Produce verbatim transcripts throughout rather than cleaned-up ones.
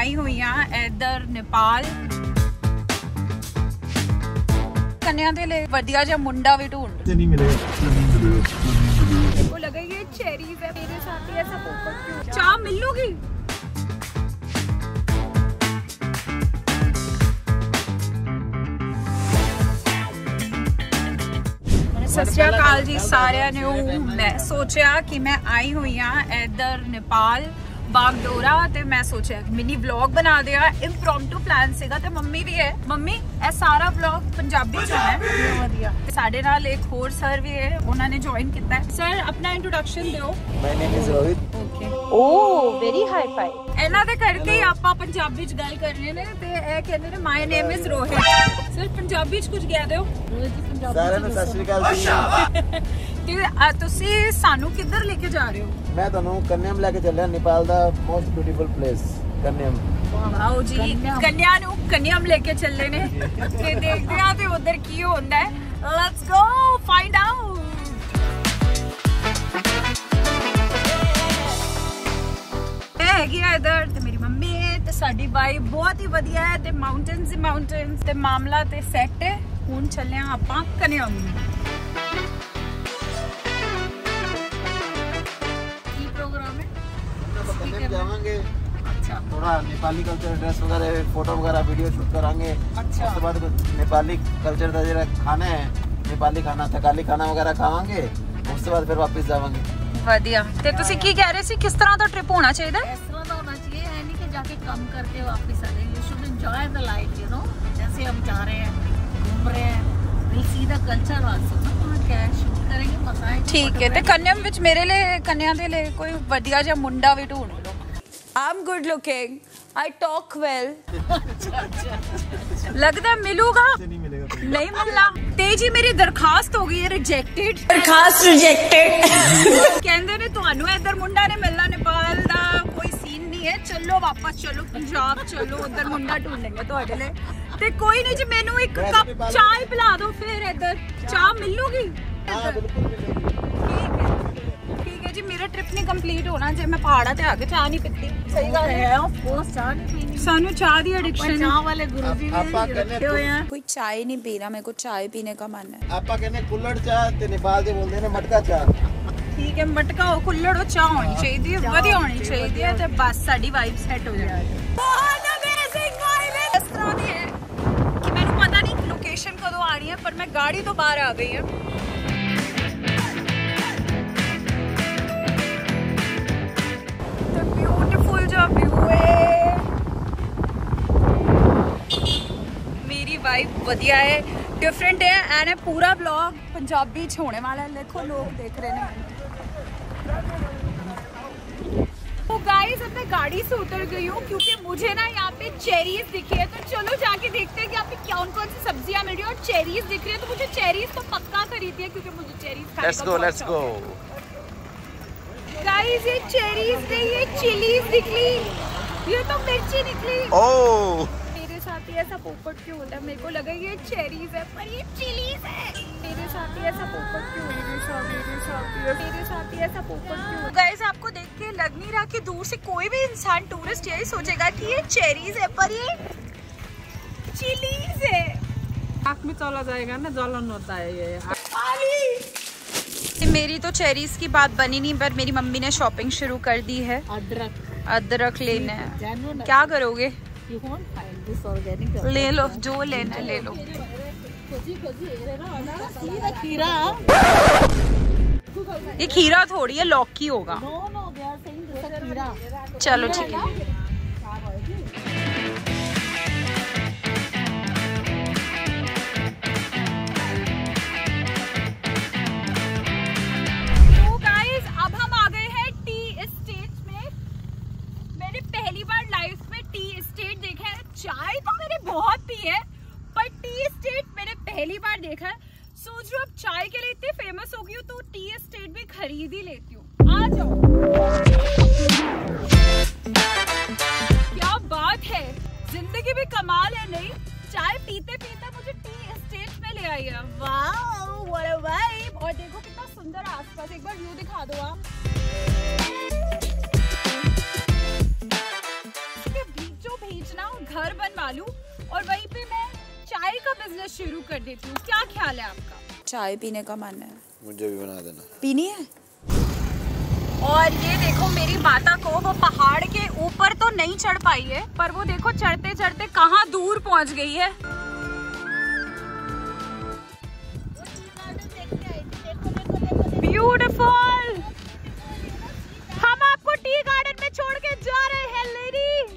आई हुई हाँ इधर नेपाल कन्या दे लिए वधिया जा मुंडा भी ढूंढ नहीं मिलेगा। मेरे को लगा ये चेरीज है मेरे साथ ही ऐसा पोपट क्यों चाह मिलूगी। सत श्री अकाल जी सारिਆਂ ਨੂੰ मैं सोचा कि मैं आई हुई हाँ इधर नेपाल बागडोरा ते मैं सोचा मिनी व्लॉग बना दिया इम्प्रॉम्प्टू प्लान सीगा ते मम्मी भी है मम्मी ए सारा व्लॉग पंजाबी च है वधिया साडे नाल एक होर सर भी है उन्होंने ज्वाइन किया है। सर अपना इंट्रोडक्शन दियो। My name is Rohit. Okay oh very hi fi इना दे करके ही आपां पंजाबी च गल करने ने ते ए कहंदे ने my name is Rohit. Sir Punjabi च कुछ कह दियो। रोहित जी पंजाबी सारे ਨੂੰ ਸਤਿ ਸ਼੍ਰੀ ਅਕਾਲ ਜੀ। ਤੇ ਤੁਸੀਂ ਸਾਨੂੰ ਕਿੱਧਰ ਲੈ ਕੇ ਜਾ ਰਹੇ ਹੋ? ਮੈਂ ਤੁਹਾਨੂੰ ਕੰਨਿਆਮ ਲੈ ਕੇ ਚੱਲਿਆ ਨੇਪਾਲ ਦਾ most beautiful place Kanyam. Wow ਜੀ ਕੰਨਿਆ ਨੂੰ ਕੰਨਿਆਮ ਲੈ ਕੇ ਚੱਲੇ ਨੇ ਤੇ ਦੇਖਦੇ ਆ ਤੇ ਉਧਰ ਕੀ ਹੁੰਦਾ ਹੈ। Let's go find out. ਇਹ ਹੈਗੀ ਆ ਇਧਰ ਤੇ ਮੇਰੀ ਮੰਮੀ ਹੈ ਤੇ ਸਾਡੀ ਵਾਈਬ ਬਹੁਤ ਹੀ ਵਧੀਆ ਹੈ ਤੇ ਮਾਊਂਟੇਨਸ ਹੀ ਮਾਊਂਟੇਨਸ ਤੇ ਮਾਮਲਾ ਤੇ ਸੈੱਟ ਹੈ। ਹੁਣ ਚੱਲੇ ਆ ਆਪਾਂ ਕੰਨਿਆਮ ਨੂੰ। जाएंगे अच्छा थोड़ा नेपाली कल्चर ड्रेस वगैरह फोटो वगैरह वीडियो शूट कराएंगे। अच्छा उसके बाद नेपाली कल्चर का जरा खाना है नेपाली खाना थकाली खाना वगैरह खावांगे उसके बाद फिर वापस जावांगे। ਵਧੀਆ ਤੇ ਤੁਸੀਂ ਕੀ ਕਹਿ ਰਹੇ ਸੀ ਕਿਸ ਤਰ੍ਹਾਂ ਦਾ ਟ੍ਰਿਪ ਹੋਣਾ ਚਾਹੀਦਾ? इस तरह का होना चाहिए है नहीं कि जाके कम करके वापस आ जाए। You should enjoy the life you know जैसे हम जा रहे हैं घूम रहे हैं will see the culture also ना वहां क्या शूट करेंगे मजा आएगा। ठीक है ਤੇ ਕੰਨਿਆਮ ਵਿੱਚ ਮੇਰੇ ਲਈ ਕੰਨਿਆ ਦੇ ਲਈ ਕੋਈ ਵਧੀਆ ਜਿਹਾ ਮੁੰਡਾ ਵੀ ਢੂੰਢ ਲਓ। I'm good looking. I talk well. लगता मिलूगा नहीं मिलेगा। नहीं मिलना तेजी मेरी दरखास्त हो गई है रिजेक्टेड दरखास्त रिजेक्टेड कहंदे ने ਤੁਹਾਨੂੰ इधर मुंडा ने मिलना नेपाल ਦਾ कोई सीन नहीं है चलो वापस चलो पंजाब चलो उधर मुंडा ढूंढेंगे ਤੁਹਾਡੇ ਲਈ ਤੇ ਕੋਈ ਨਹੀਂ ਜੀ ਮੈਨੂੰ ਇੱਕ ਕੱਪ ਚਾਹ ਹੀ ਪਿਲਾ ਦਿਓ ਫਿਰ इधर ਚਾਹ ਮਿਲੂਗੀ। हां बिल्कुल ठीक है जी मेरा ट्रिप नहीं कंप्लीट होना जे मैं पहाड़ा ते आके चाह नहीं पीती। सही गल है ऑफ कोर्स चाह नहीं पीनी सानू चाह दी एडिक्शन चाह वाले गुरुजी ने रखे हुए हैं। कोई चाय नहीं पी रहा मेरे को चाय पीने का मन है। आपा कहने कुल्लड़ चाह ते नेपाल दे बोलदे ने मटका चाह। ठीक है मटका हो कुल्लड़ हो चाह होनी चाहिए वधी होनी चाहिए ते बस साडी वाइब सेट हो जाए। बहुत अमेजिंग वाइब है इस तरह दी है कि मैंने पता नहीं लोकेशन कदों आनी है पर मैं गाड़ी तो बाहर आ गई है। मेरी वाइब वधिया है डिफरेंट है एंड पूरा ब्लॉग पंजाबी च होने वाला है। देखो लोग देख रहे हैं। तो गाइस अब मैं गाड़ी से उतर गई हूँ क्योंकि मुझे ना यहाँ पे चेरीज दिखी है तो चलो जाके देखते हैं कि यहाँ पे कौन कौन सी सब्जियाँ मिल रही है और चेरीज दिख रही है तो मुझे चेरीज तो पक्का खरीदी है क्योंकि मुझे चेरीज खाने let's go let's go guys ये चेरीज नहीं ये चिलीज निकली ये तो मिर्ची निकली। ओह मेरे साथ ही ऐसा पोपट क्यों होता है? मेरे को लगा ये चेरीज है पर ये चिलीज है। मेरे साथ ही ऐसा पोपट क्यों मेरे साथ मेरे साथ ही मेरे साथ ही ऐसा पोपट क्यों? गाइस आपको देख के लग नहीं रहा कि दूर से कोई भी इंसान टूरिस्ट यही सोचेगा कि ये चेरीज है पर ये चिलीज है। आँख में चला जाएगा ना जलन होता है ये। मेरी तो चेरीज की बात बनी नहीं पर मेरी मम्मी ने शॉपिंग शुरू कर दी है। अदरक अदरक लेना है क्या करोगे? ले लो जो लेना है ले लो। खीरा ये खीरा थोड़ी है लौकी होगा। चलो ठीक है। चाय तो मैंने बहुत पी है पर टी एस्टेट मैंने पहली बार देखा है। सोच रही हूँ अब चाय के लिए इतनी फेमस हो गई हूँ तो टी एस्टेट भी खरीद ही लेती हूँ। आ जाओ क्या बात है जिंदगी भी कमाल है नहीं चाय पीते पीते मुझे टी एस्टेट में ले आई है। Wow what a vibe. और देखो कितना सुंदर आसपास एक बार व्यू दिखा दो आप। बीचों घर बनवा लूं और वहीं पे मैं चाय का बिजनेस शुरू कर देती हूँ। क्या ख्याल है आपका? चाय पीने का मन है, मुझे भी बना देना। पीनी है। और ये देखो मेरी माता को, वो पहाड़ के ऊपर तो नहीं चढ़ पाई है, पर वो देखो चढ़ते चढ़ते कहाँ दूर पहुँच गई है। ब्यूटीफुल। हम आपको टी गार्डन में छोड़ के जा रहे हैं लेडी।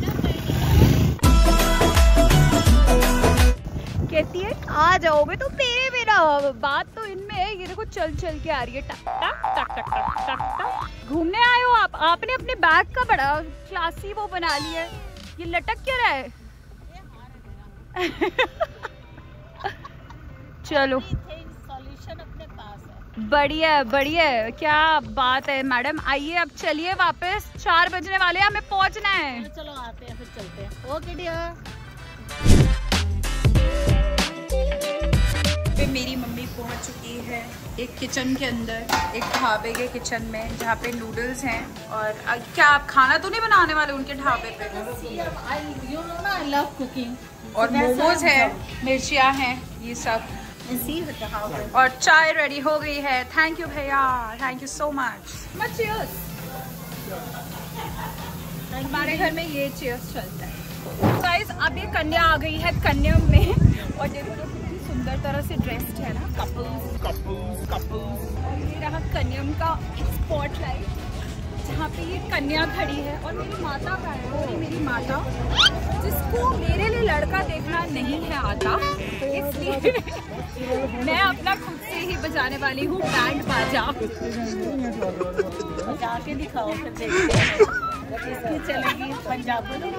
कहती है आ जाओगे तो मेरे बिना। बात तो इनमें है। ये देखो चल चल के आ रही है, टक टक टक टक टक टक टक। घूमने आए हो आप? आपने अपने बैग का बड़ा क्लासी वो बना लिया है। ये लटक क्या रहा है? चलो बढ़िया बढ़िया, क्या बात है मैडम। आइए अब चलिए वापस, चार बजने वाले हैं, हमें पहुंचना है। चलो आते हैं, फिर चलते हैं। Okay dear. पे मेरी मम्मी पहुंच चुकी है एक किचन के अंदर, एक ढाबे के किचन में, जहाँ पे नूडल्स हैं। और क्या आप खाना तो नहीं बनाने वाले उनके ढाबे पे? और मोमोज है, मिर्चियाँ हैं, ये सब। और चाय रेडी हो गई है। थैंक यू भैया, thank you so much. Much cheers. हमारे घर में ये चीयर्स चलता है। गाइस अब ये कन्या आ गई है कन्यम में, और देखो कितनी सुंदर तरह से ड्रेस्ड है ना, कपल्स कपल्स कपल्स। और ये रहा कन्यम का स्पॉटलाइट, जहाँ पे ये कन्या खड़ी है। और मेरी माता का है, और मेरी माता जिसको मेरे लिए लड़का देखना नहीं है आता, तो इसलिए मैं अपना खुद से ही बजाने वाली हूँ बैंड बाजा। बजा के दिखाओ, फिर देखते हैं किसकी चलेगी। पंजाब में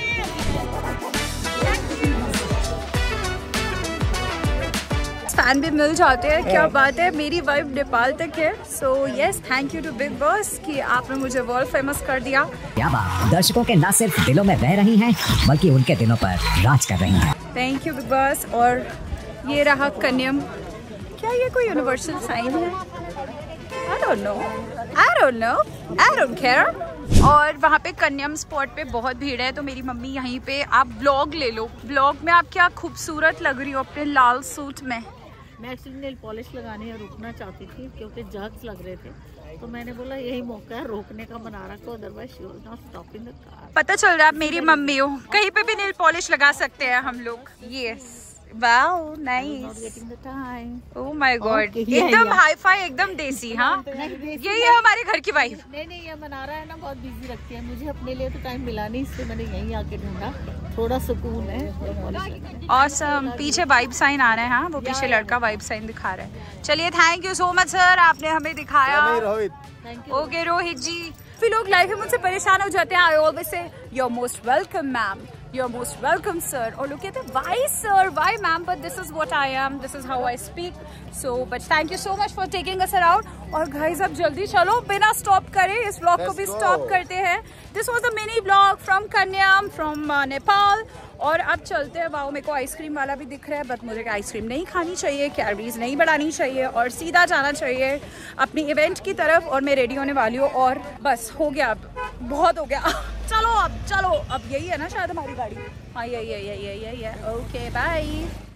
फैन भी मिल जाते हैं, क्या बात है। मेरी वाइफ नेपाल तक है। So yes, thank you to Bigg Boss कि आपने मुझे वर्ल्ड फेमस कर दिया। क्या बात, दर्शकों के न सिर्फ दिलों में रह रही हैं, बल्कि उनके दिलों पर राज कर रही हैं। Thank you Bigg Boss. और ये रहा कन्यम। क्या ये कोई यूनिवर्सल साइन है? I don't know. I don't know. I don't care. और वहाँ पे कन्यम स्पॉट पे बहुत भीड़ है, तो मेरी मम्मी यहीं पे, आप ब्लॉग ले लो। ब्लॉग में आप क्या खूबसूरत लग रही हो अपने लाल सूट में। मैं एक्चुअली नेल पॉलिश लगाने और रुकना चाहती थी क्योंकि जग्स लग रहे थे, तो मैंने बोला यही मौका है रोकने का, बना रखो, otherwise she will not stop in the car. पता चल रहा है आप मेरी मम्मी हो, कहीं पे भी नेल पॉलिश लगा सकते हैं हम लोग। Yes, wow nice. Oh my god, एकदम हाई फाई, एकदम देसी। हाँ यही है हमारे घर की वाइफ। नहीं नहीं, ये मनारा है ना, बहुत बिजी रखती है। मुझे अपने लिए तो टाइम मिला नहीं, इसलिए मैंने यहीं आके ढूंढा, थोड़ा सुकून है। ऑसम। पीछे वाइब साइन आ रहा है। हाँ वो पीछे लड़का वाइब साइन दिखा रहा है। चलिए thank you so much sir, आपने हमें दिखाया। ओके रोहित जी। फिर लोग लाइफ में मुझसे परेशान हो जाते हैं। I always say you are most welcome ma'am, you are most welcome sir, और लोग कहते हैं why sir, why ma'am, but this is what I am, this is how I speak, so but thank you so much for taking us around। और guys अब जल्दी चलो, बिना stop करे इस ब्लॉग को भी स्टॉप करते हैं। This was a mini blog from Kanyam, from Nepal. और अब चलते हैं। वाओ, मेरे को आइसक्रीम वाला भी दिख रहा है, बट मुझे आइसक्रीम नहीं खानी चाहिए, कैलोरीज नहीं बढ़ानी चाहिए, और सीधा जाना चाहिए अपनी इवेंट की तरफ। और मैं रेडी होने वाली हूँ, और बस हो गया, अब बहुत हो गया। चलो अब चलो, अब यही है ना शायद हमारी गाड़ी। हाँ यही है, यही है, यही है। Okay bye.